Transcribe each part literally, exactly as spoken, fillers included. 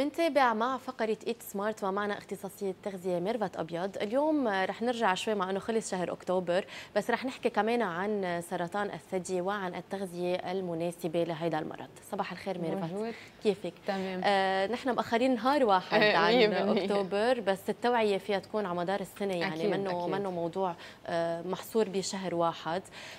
منتابع مع فقرة إيت سمارت ومعنا اختصاصية تغذية ميرفت أبيض. اليوم رح نرجع شوي مع أنه خلص شهر أكتوبر، بس رح نحكي كمان عن سرطان الثدي وعن التغذية المناسبة لهذا المرض. صباح الخير ميرفت، بونجور. كيفك؟ تمام. آه نحن مأخرين نهار واحد عن أكتوبر، بس التوعية فيها تكون على مدار السنة، يعني أكيد منه أكيد. منه موضوع آه محصور بشهر واحد.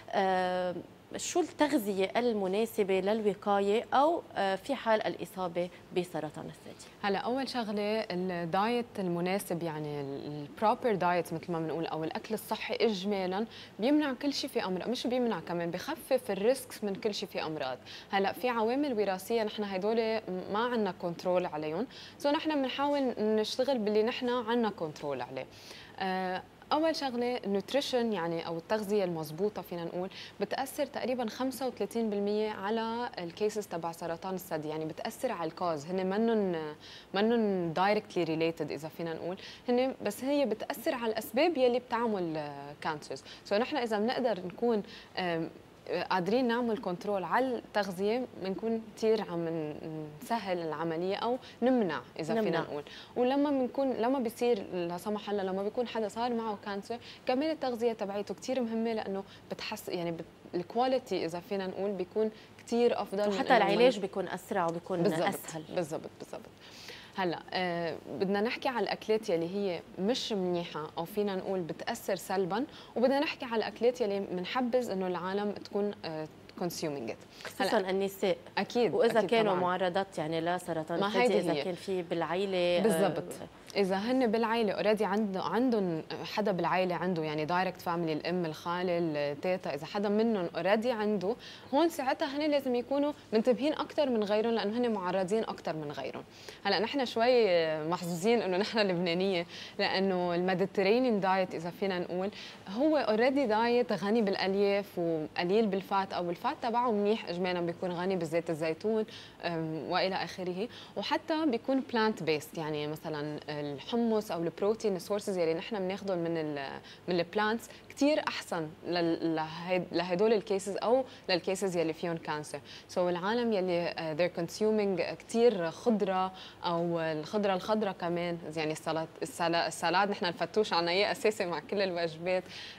آه شو التغذية المناسبة للوقاية أو في حال الإصابة بسرطان الثدي؟ هلا أول شغلة الدايت المناسب، يعني البروبر دايت مثل ما بنقول، أو الأكل الصحي إجمالا بيمنع كل شيء في أمراض، مش بيمنع، كمان بخفف الريسكس من كل شيء في أمراض. هلا في عوامل وراثية نحن هدول ما عندنا كنترول عليهم، سو نحن بنحاول نشتغل باللي نحن عندنا كنترول عليه. أه أول شغلة النوتريشن، يعني أو التغذية المضبوطة فينا نقول بتأثر تقريبا خمسة وثلاثين بالمئة على الكيسز تبع سرطان الثدي، يعني بتأثر على الكوز، هن منن منن دايركتلي ريليتد إذا فينا نقول، هن بس هي بتأثر على الأسباب يلي بتعمل كانسرز. سو نحن إذا بنقدر نكون قادرين نعمل كنترول على التغذيه بنكون كثير عم نسهل العمليه او نمنع اذا نمنع. فينا نقول. ولما بنكون لما بيصير لا سمح الله لما بيكون حدا صار معه كانسر، كمان التغذيه تبعيته كثير مهمه، لانه بتحس يعني بت... الكواليتي اذا فينا نقول بيكون كثير افضل، وحتى العلاج بيكون اسرع وبيكون بالزبط. اسهل. بالضبط بالضبط. هلا آه بدنا نحكي على الاكلات يلي هي مش منيحه او فينا نقول بتاثر سلبا، وبدنا نحكي على الاكلات يلي بنحبذ انه العالم تكون آه كونسيومينج ات، خصوصا النساء. اكيد واذا أكيد كانوا طبعاً. معرضات يعني لسرطان الثدي، اذا هي. كان في بالعائله بالضبط. اذا هن بالعائله اوريدي عنده عندهم حدا بالعائله عنده، يعني دايركت فاميلي، الام، الخاله، التيتا، اذا حدا منهم اوريدي عنده، هون ساعتها هن لازم يكونوا منتبهين اكثر من غيرهم، لانه هن معرضين اكثر من غيرهم. هلا نحن شوي محظوظين انه نحن لبنانيه، لانه الميديترينيان دايت اذا فينا نقول هو اوريدي دايت غني بالالياف وقليل بالفات، او الفات تبعه منيح اجمالا، بيكون غني بزيت الزيتون والى اخره، وحتى بيكون بلانت بيست، يعني مثلا الحمص او البروتين السورسز يلي نحن بناخذهم من ال من البلانتس كثير احسن لهدول الكيسز او للكيسز يلي فيهم كانسر. سو so العالم يلي they're consuming كثير خضره، او الخضره الخضراء كمان، يعني السلطه السلاد نحن الفتوش عنا اياه اساسي مع كل الوجبات،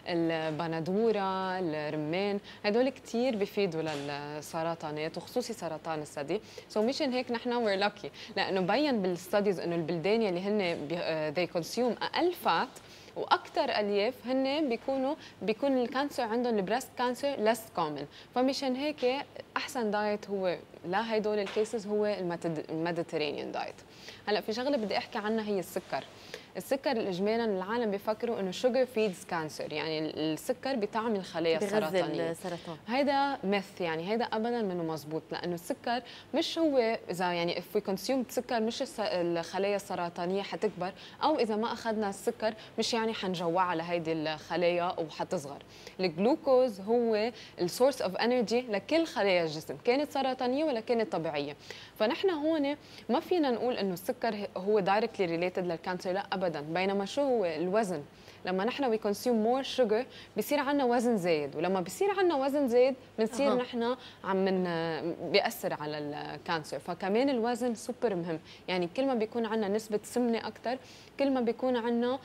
البندوره، الرمان، هدول كثير بيفيدوا للسرطانات وخصوصي سرطان الثدي. سو so مشان هيك نحن وير لاكي، لانه بين بالستاديز انه البلدان يلي هن they consume اقل فات واكثر الياف هن بيكونوا بيكون الكانسر عندهم البريست كانسر ليس كومن، فمشان هيك احسن دايت هو لهدول الكيسز هو الميديترينيان دايت. هلا في شغله بدي احكي عنها هي السكر. السكر اجمالا العالم بيفكروا انه شوجر فيدز كانسر، يعني السكر بطعم الخلايا السرطانيه. السرطان هيدا ميث، يعني هيدا ابدا منه مزبوط، لانه السكر مش هو اذا يعني if we consume سكر مش الخلايا السرطانيه حتكبر، او اذا ما اخذنا السكر مش يعني حنجوعها لهيدي الخلايا وحتصغر. الجلوكوز هو السورس اوف انرجي لكل خلايا الجسم، كانت سرطانيه ولا كانت طبيعيه. فنحن هون ما فينا نقول انه السكر هو دايركتلي ريليتد للكانسر، لا ابدا. بينما شو هو الوزن، لما نحن وي كونسيوم مور شوجر بصير عندنا وزن زايد، ولما بصير عندنا وزن زايد بنصير أه. نحن عم من بيأثر على الكانسر. فكمان الوزن سوبر مهم، يعني كل ما بيكون عندنا نسبة سمنة أكثر كل ما بيكون عندنا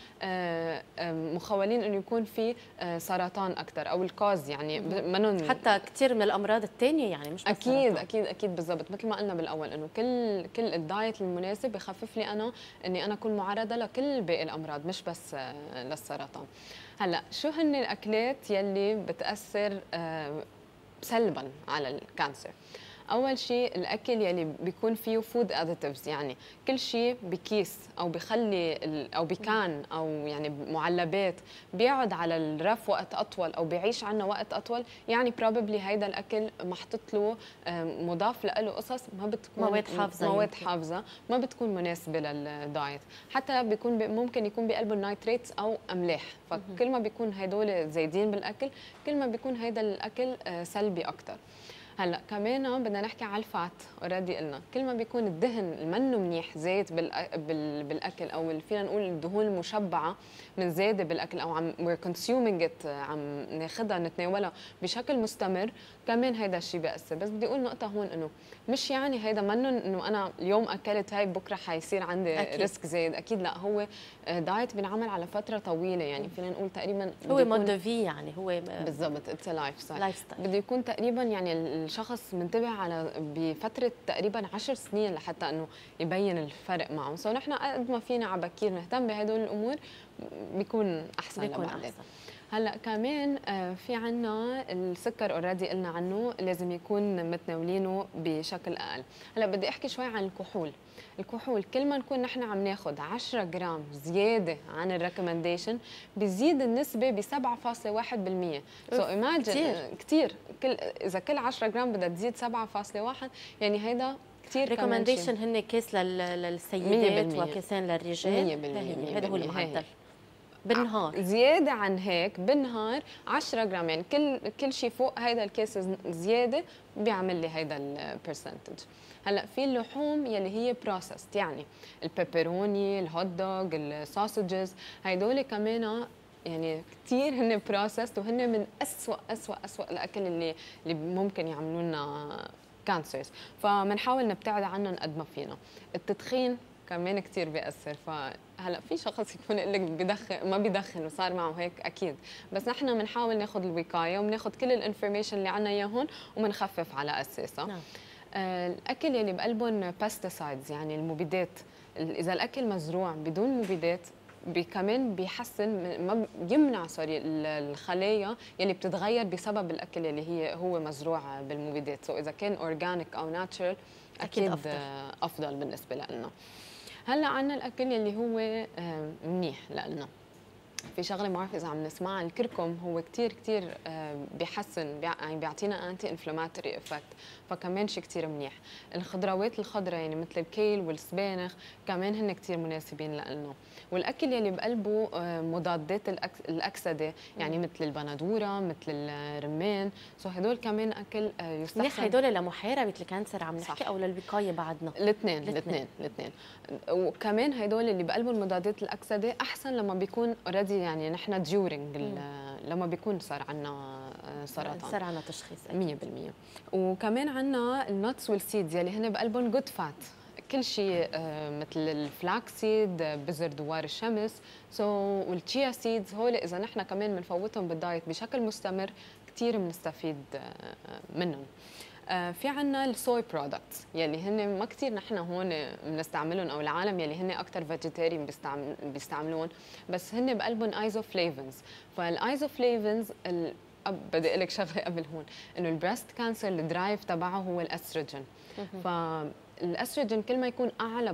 مخولين انه يكون في سرطان اكثر، او الكوز يعني منن حتى كثير من الامراض الثانيه، يعني مش بس اكيد سرطان. اكيد اكيد بالضبط، مثل ما قلنا بالاول انه كل كل الدايت المناسب بخفف لي انا اني انا اكون معرضه لكل باقي الامراض مش بس للسرطان. هلا شو هن الاكلات يلي بتاثر سلبا على الكانسر؟ اول شيء الاكل يلي بيكون فيه فود اديتيفز، يعني كل شيء بكيس او بخلي او بكان او يعني معلبات بيقعد على الرف وقت اطول او بيعيش عنا وقت اطول، يعني بروبلي هيدا الاكل محطوط له مضاف له قصص ما بتكون مواد حافظه مواد حافظه ما بتكون مناسبه للدايت، حتى بيكون ممكن يكون بقلبه النايتريتس او املاح. فكل ما بيكون هدول زايدين بالاكل كل ما بيكون هيدا الاكل سلبي اكثر. هلا كمان بدنا نحكي على الفات. اوريدي قلنا كل ما بيكون الدهن المنه منيح زيت بالاكل، او فينا نقول الدهون المشبعه من زياده بالاكل، او عم وير كونسيومينج ات، عم ناخذها نتناولها بشكل مستمر، كمان هيدا الشيء بياثر. بس بدي اقول نقطه هون، انه مش يعني هيدا منه انه انا اليوم اكلت هاي بكره حيصير عندي أكيد. ريسك زايد، اكيد لا. هو دايت بنعمل على فتره طويله، يعني فينا نقول تقريبا هو مود دو في، يعني هو بالضبط اتس لايف ستايل. لايف ستايل بده يكون تقريبا يعني الشخص منتبه على بفتره تقريبا عشر سنين لحتى انه يبين الفرق معه. سو نحن قد ما فينا على بكير نهتم بهدول الامور بيكون احسن بيكون لبعدين. احسن. هلا كمان في عنا السكر اوريدي قلنا عنه لازم يكون متناولينه بشكل اقل. هلا بدي احكي شوي عن الكحول. الكحول كل ما نكون نحن عم ناخذ عشرة جرام زياده عن الريكومنديشن بيزيد النسبه ب سبعة فاصلة واحد بالمية. سو ايماجن كثير، كل اذا كل عشرة جرام بدها تزيد سبعة فاصلة واحد، يعني هيدا كثير. ريكومنديشن هن كيس للسيدات وكيسين للرجال. هذا هو المعدل بالنهار. زياده عن هيك بالنهار عشرة جرام، يعني كل كل شيء فوق هيدا الكيس زياده بيعمل لي هيدا البرسنتج. هلا في اللحوم يلي هي بروسست، يعني البيبروني، الهوت دوغ، السوسجز، هيدول كمان يعني كثير هن بروسست، وهن من اسوء اسوء اسوء الاكل اللي اللي ممكن يعملوا لنا كانسرز، فبنحاول نبتعد عنهم قد ما فينا. التدخين كمان كثير بيأثر. فهلا في شخص يكون يقول لك بدخن ما بيدخن وصار معه هيك، اكيد، بس نحن بنحاول ناخذ الوقايه وبناخذ كل الانفورميشن اللي عنا اياه هون وبنخفف على اساسها. نعم. آه الاكل اللي بقلبهم بيستيسايدز، يعني المبيدات، اذا الاكل مزروع بدون مبيدات كمان بيحسن، ما يمنع سوري الخلايا يلي بتتغير بسبب الاكل اللي هي هو مزروع بالمبيدات. سو اذا كان اورجانيك او ناتشرال اكيد, أكيد أفضل. افضل بالنسبه لنا. هلا عنا الاكل اللي هو منيح لنا. في شغله ما بعرف اذا عم نسمعها، الكركم هو كثير كثير بيحسن، يعني بيعطينا انتي انفلاماتوري افكت، فكمان شيء كثير منيح. الخضروات الخضراء يعني مثل الكيل والسبانخ كمان هن كثير مناسبين لنا. والاكل يلي بقلبه مضادات الاكسده، يعني مثل البندوره، مثل الرمان، سو هدول كمان اكل يستحسن. منيح هدول لمحاربه الكانسر عم نحكي، او للوقايه بعدنا؟ الاثنين الاثنين الاثنين. وكمان هدول اللي بقلبهم مضادات الاكسده احسن لما بيكون اوريدي، يعني نحن ديورينج لما بيكون صار عنا سرطان، صار عنا تشخيص مية بالمية. وكمان عنا النتس والسيدز يلي هن بقلبهم جود فات، كل شيء مثل الفلاكسيد، بذر دوار الشمس، سو والتشيا سيدز، هول اذا نحن كمان بنفوتهم بالدايت بشكل مستمر كثير بنستفيد منهم. في عنا السوي برودكتس يلي هن ما كثير نحن هون بنستعملهم، او العالم يلي هن اكثر فيجيتيريان بيستعملون، بس هن بقلبهم ايزوفلافونز. فالايزوفلافونز ال... بدي اقول لك شغله قبل هون، انه البريست كانسر الدرايف تبعه هو الاستروجين. ف الاستروجين كل ما يكون اعلى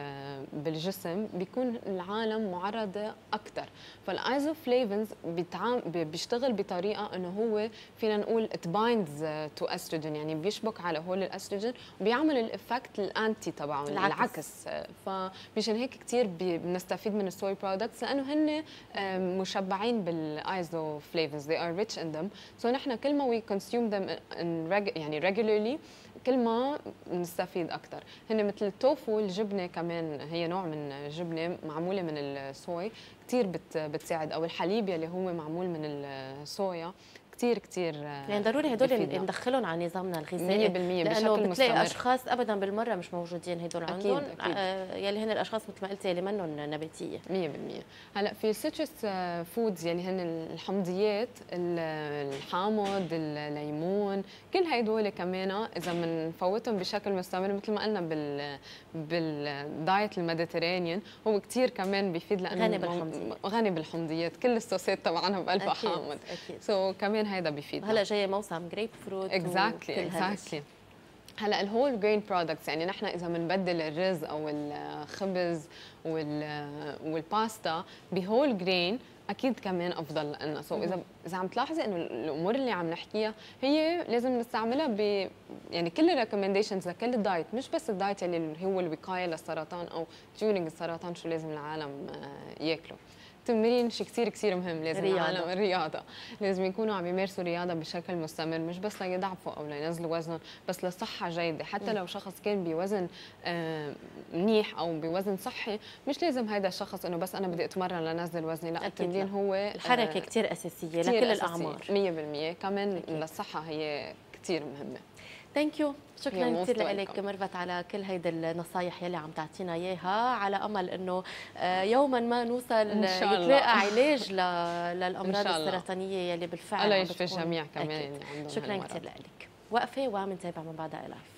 بالجسم بيكون العالم معرضه اكثر. فالايزوفلافونز بيشتغل بطريقه انه هو فينا نقول ات بايندز تو استروجين، يعني بيشبك على هول الاستروجين وبيعمل الافكت الانتي تبعه العكس. فمشان هيك كثير بنستفيد من السوي برودكتس، لانه هن مشبعين بالايزوفلافونز، they are rich in them. سو so نحن كل ما we consume them in يعني regularly كل ما نستفيد اكثر. هن مثل التوفو، الجبنه كمان هي نوع من الجبنه معموله من الصويا، كثير بتساعد، او الحليب يلي هو معمول من الصويا كثير كثير. يعني ضروري هدول ندخلهم على نظامنا الغذائي مية بالمية لانه بشكل بتلاقي مستمر. اشخاص ابدا بالمره مش موجودين هدول عندهم، أكيد أكيد. آه يلي هن الاشخاص مثل ما قلتي يلي منهم نباتيه. مية بالمية. هلا في السيترس فودز يلي هن الحمضيات، الحامض، الليمون، كل هدول كمان اذا بنفوتهم بشكل مستمر مثل ما قلنا بال بالدايت الميديترينيان، هو كثير كمان بيفيد لانه غني بالحمضيات. غني بالحمضيات، كل الصوصات تبعنا بقلبها حامض. سو so كمان هيدا بيفيد. هلا جاي موسم جريب فروت. اكزاكتلي اكزاكتلي. هلا الهول جرين برودكتس، يعني نحن اذا بنبدل الرز او الخبز والباستا بهول جرين اكيد كمان افضل لنا. سو اذا اذا عم تلاحظي انه الامور اللي عم نحكيها هي لازم نستعملها ب يعني كل الريكومنديشنز لكل الدايت، مش بس الدايت اللي هو الوقايه للسرطان او تيورينج السرطان شو لازم العالم ياكلوا. التمرين شيء كثير كثير مهم. لازم رياضة. العالم الرياضه لازم يكونوا عم يمارسوا رياضه بشكل مستمر، مش بس ليضعفوا او لينزلوا وزنهم، بس لصحه جيده. حتى لو شخص كان بوزن آه منيح او بوزن صحي، مش لازم هيدا الشخص انه بس انا بدي اتمرن لنزل وزني، لا التمرين هو الحركه كثير اساسيه كتير لكل أساسية. الاعمار مية بالمية كمان أكيد. للصحه هي كثير مهمه. ثانك يو، شكرا كثير لك welcome. ميرفت على كل هيدي النصايح يلي عم تعطينا اياها، على امل انه يوما ما نوصل يتلاقى علاج للامراض السرطانيه يلي بالفعل الله يشفي الجميع كمان اللي عندهم. شكرا كثير لك. وقفه ومنتابع من بعدها لايف.